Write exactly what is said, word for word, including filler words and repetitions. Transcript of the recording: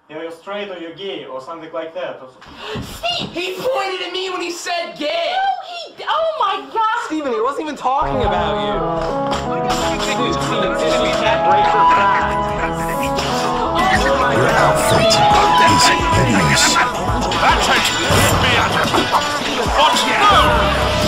Yeah, you're straight or you're gay or something like that. Steve! He pointed at me when he said gay! No, he... Oh my God! Steven, he wasn't even talking about you. Oh my God! That takes me out. What's no?